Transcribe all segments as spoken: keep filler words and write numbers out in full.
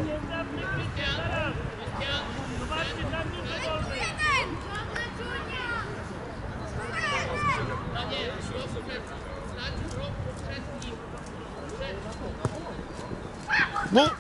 No!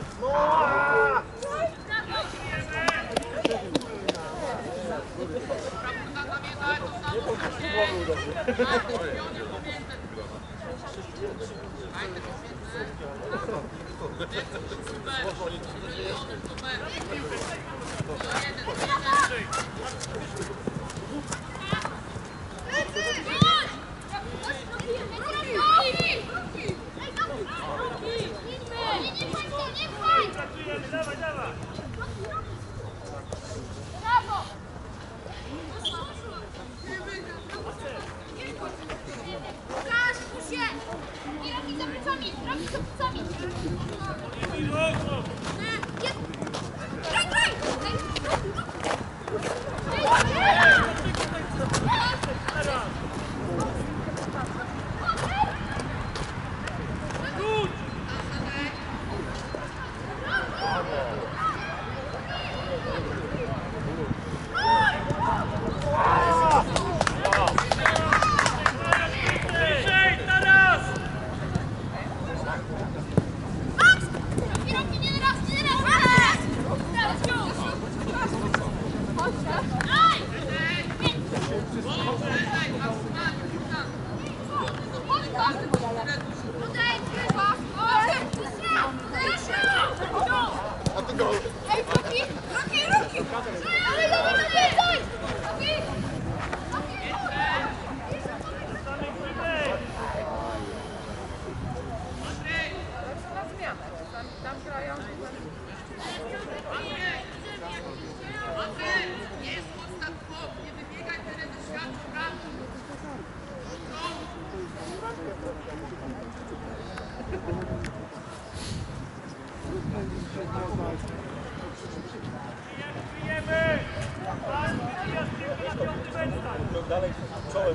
Dalej czołem.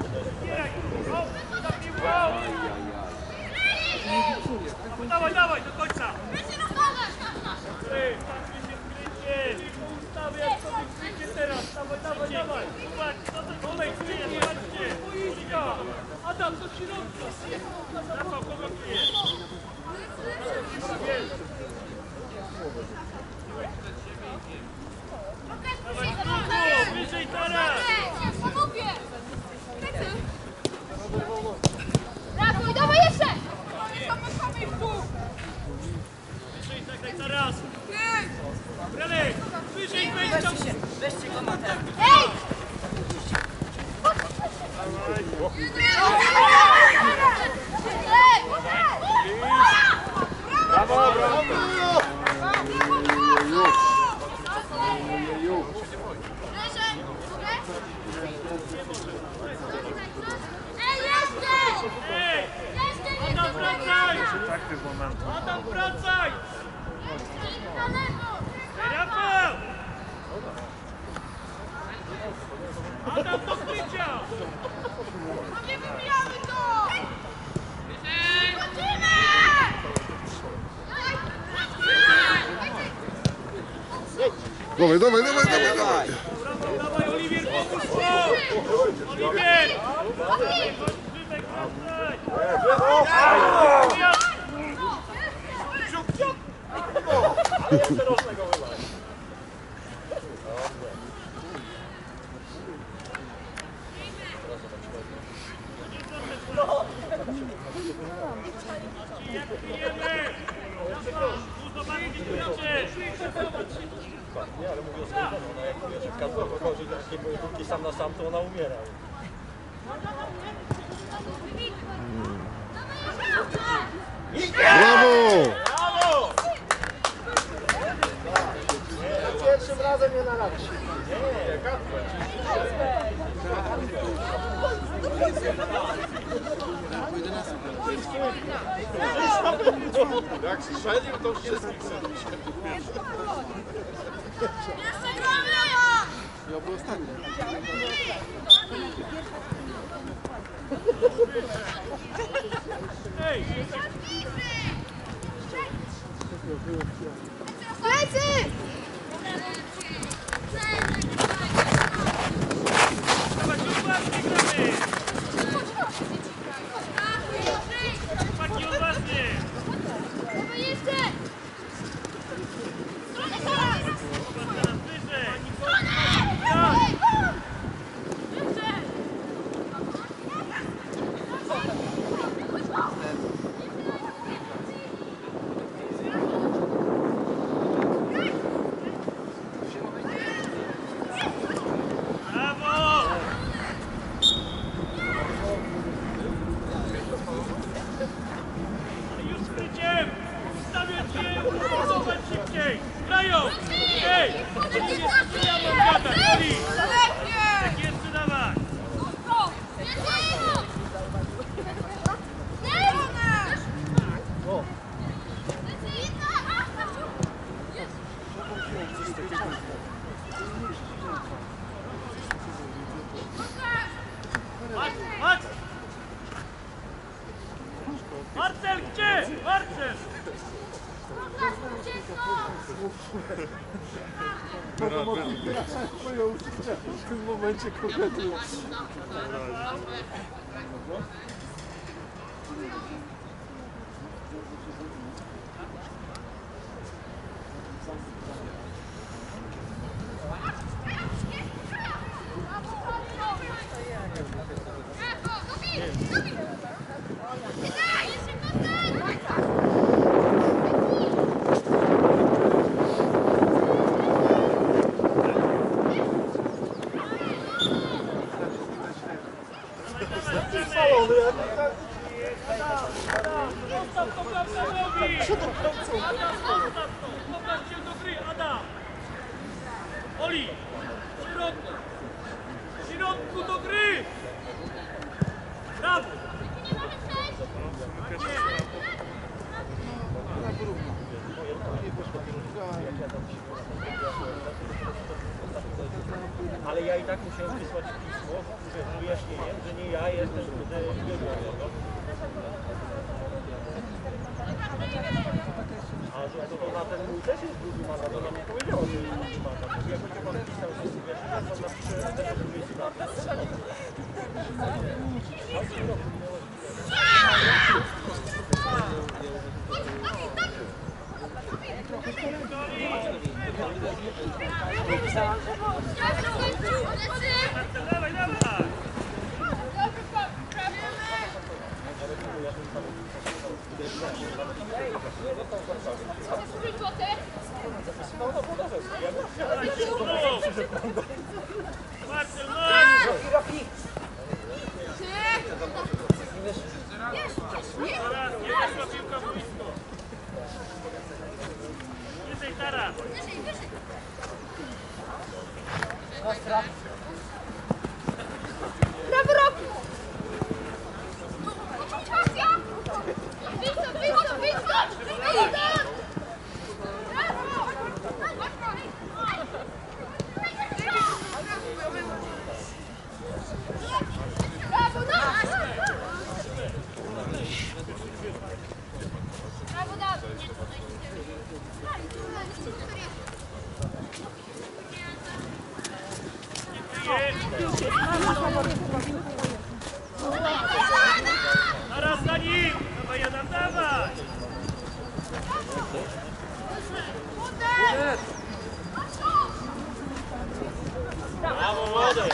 Dawaj, dawaj, do końca! Ustawiaj sobie krycie teraz! Dawaj, dawaj, dawaj! Olej, kryje, zobaczcie! Boiska! Adam, do środka! Rafał, kogo kryjesz? Dawaj, wyżej teraz! Ratuj, dawaj jeszcze! Wyżej, zagraj teraz! Brelek, wyżej, weź tam! Weźcie go na ten. Ej! Brawo, brawo! Ej! Adam, wracaj! Takty z momentu. Adam, wracaj! Rafał! Adam, do krycia! Nie wybijamy to! Dawaj, dawaj, dawaj, dawaj, dawaj! Dawaj, Oliwier, pomóż mu! Oliwier! Grzybek, wracaj! Ale jeszcze rocznego wylaj. Jak kryjemy! Tu zobaczcie, gracze! Nie, ale mówię o swojej żonie. Ona jak wie, że każdy wychodzi do takiej pojedynki sam na sam, to ona umiera. Brawo! Brawo! Pierwszym razem nie naradzisz. Nie, Kacper. Jak strzelił, to wszystkich strzelił. Jeszcze gramy! Ja był ostatni. Ej! Ej! plecy! Dawaj, uważnie gramy! Chłopaki, uważnie! Dawaj jeszcze! Stronę teraz! Zobacz teraz wyżej! Stronę! Jeszcze! Brawo! Już skryciem! Ustawiać się! Ustosować szybciej! Grają! Ej! Nie strzelają gadać! Oli! Tak jeszcze dawaj! Max! Max! Marcel, gdzie? Marcel! Moje uczucia w tym momencie konkretnie. Spalony, jak Zostaw to Gabrielowi! Adam, zostaw to! Pokaż się do gry, Adam! Oli! W środku! W środku do gry! Brawo! Ale ja i tak musiałem wysłać pismo z wyjaśnieniem, że nie ja jestem juniorem. A że to na ten mój też jest drugi mandat, to nam nie powiedziało, że jest drugi mandat. Jak będzie pan pisał z tym wyjaśnieniem, to napisze tego drugiej strony. Dawaj, dawaj! Marcel, no! Teraz nie weszła piłka w boisko. Wyżej teraz! Prawy rok! Wyjdź, wyjdź, wyjdź! Brawo, brawo, Dawid! Zaraz za nim! Dawaj, Adam, dawaj! Brawo, młody!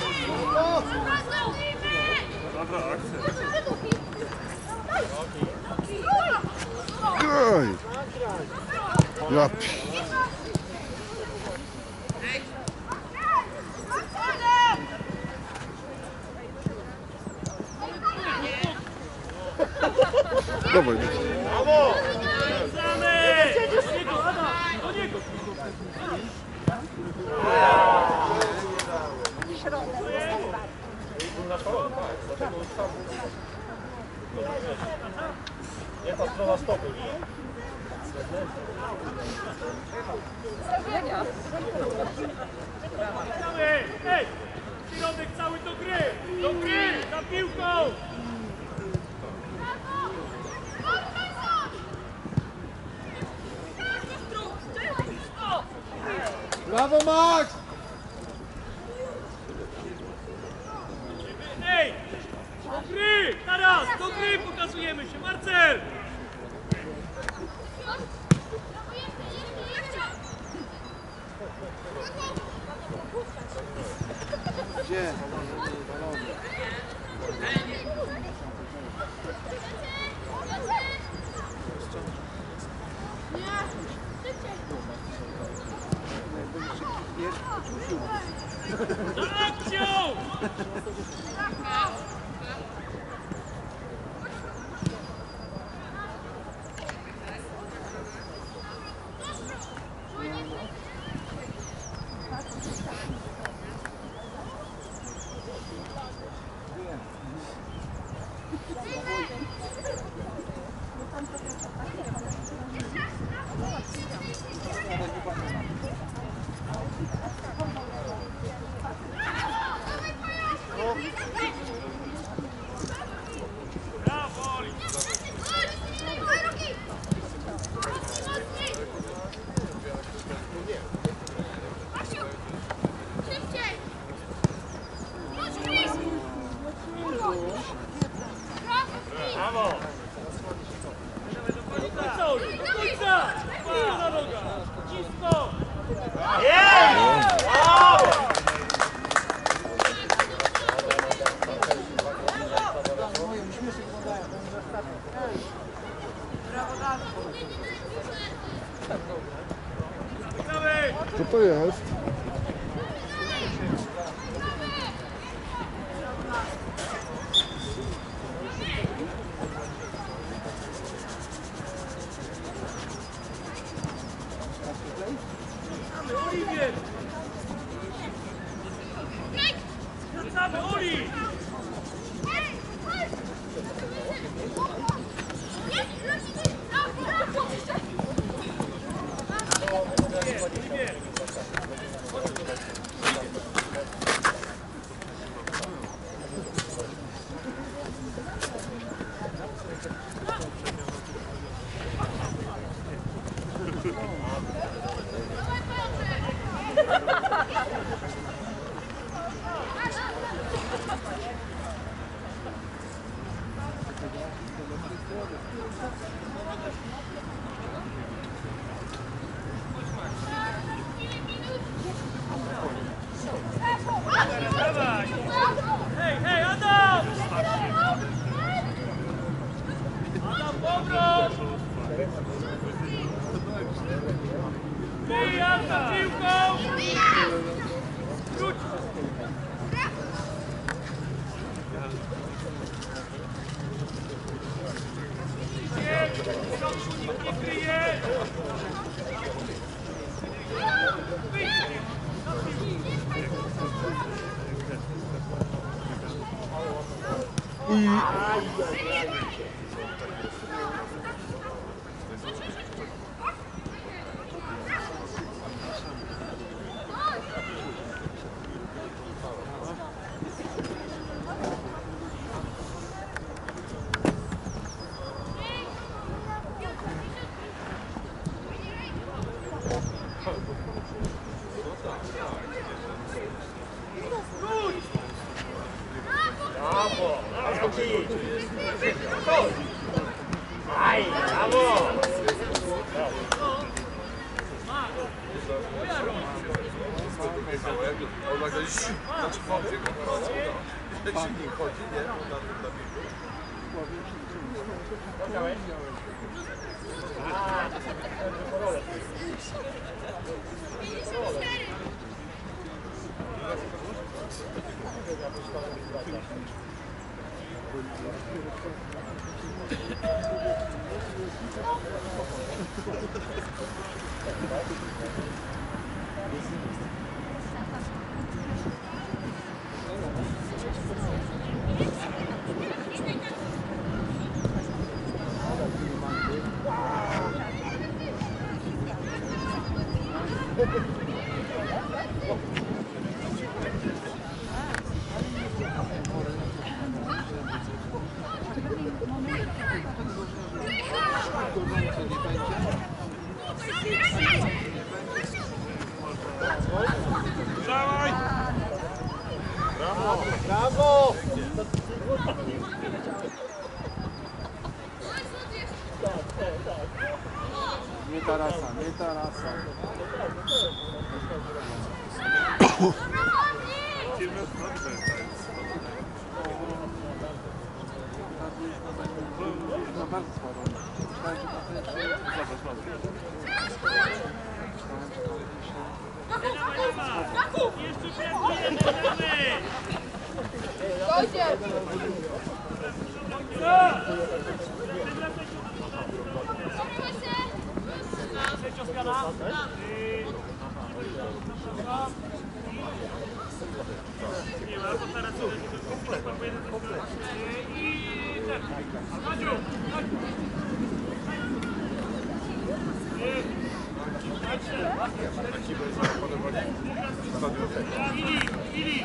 Dobra akcja. Oj! Ja pi... Dawaj. Brawo! Wracamy! Do niego, Adam! Do niego! Na szalony, tak, dlatego tam... Nie ta strona stopy. Wracamy! Ej! Środek cały do gry! Do gry! Za piłką! Brawo! Brawo, Max! Ej! Do gry! Teraz! Do gry pokazujemy się! Marcel! Gdzie? Za akcją! Brawo, Oli! Brawo! Do końca, Oli! Do końca! Wolna noga! Cisko! Jest! Brawo! Prawej! Co to jest? Oliwier! Wracamy, Oli! Oliwier! Dawaj! Hej, hej, Adam! Adam, powrót! Wyjazd za piłką! Wróć! Nie, w środku nikt nie kryje! Wyjdź! Brawo! Brawo ci! Chodź! Aj! Brawo! Thank you. tarasa. No bardzo słabo. Myślałem, że to też... Jeszcze pięknie, możemy! Dojdzie! Nie ma, bo teraz i ten. Chodziu! Ili, Ili!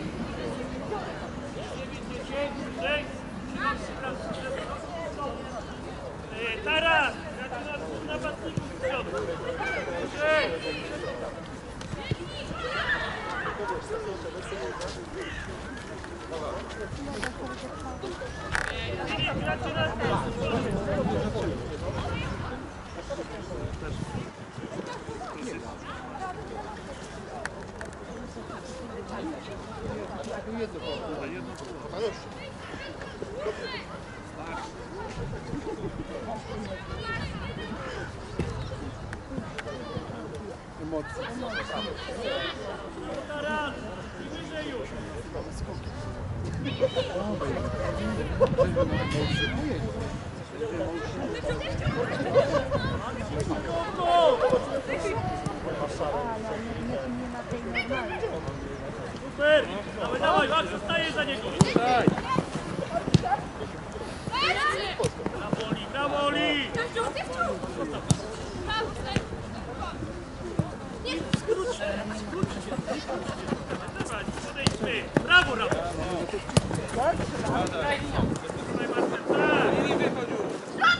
Taras! Gratulacje napastników z przodu! Ili, gratulacje! Emocje. Taras! I wyżej już! Super! Dawaj, dawaj, Max, zostaje za niego! Daj! Brawo, Oli, brawo, Oli! Dawaj, podejdźmy! Brawo, brawo! Dawaj, Marcel, tak!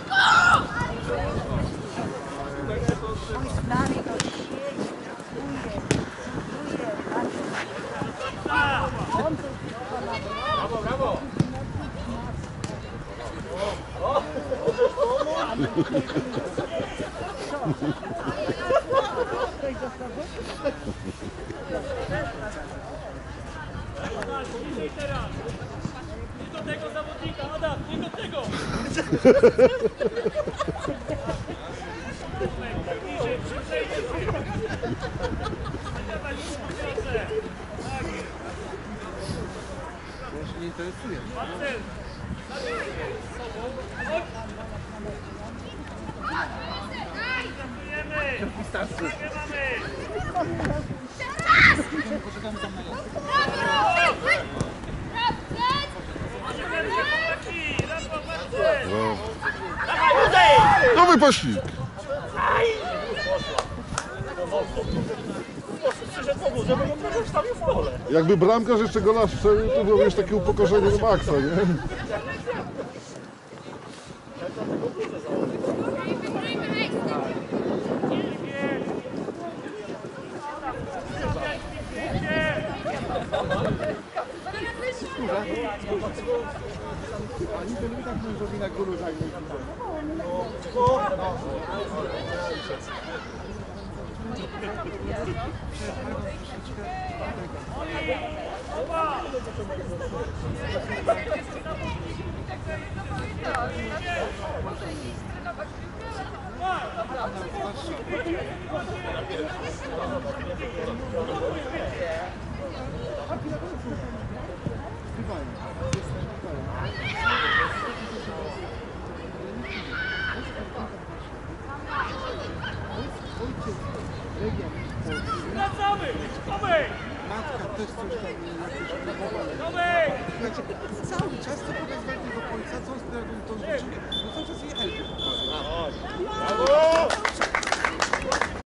Brawo, brawo! Bliżej teraz! Nie do tego zawodnika, Adam, nie do tego! Bliżej, przyjrzyjcie się! Dawaj, mówiące! Tak! Ja się nie interesuję. Marcel! Gratulujemy! Wystarczy. Nie mamy! Poczekamy tam na ją. Nowy pościg! Jakby bramkarz jeszcze gola strzelił, to byłoby już takie upokorzenie do maksa, nie? Ani to lubi tak mężowi na góru zagrać. Wracamy! Nowej! Matka też coś tam jakieś próbowane. Nowej! Cały